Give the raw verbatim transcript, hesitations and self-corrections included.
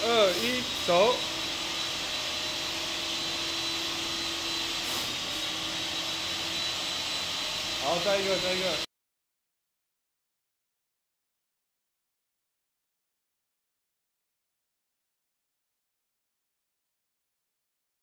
二一，走。好，再一个，再一个。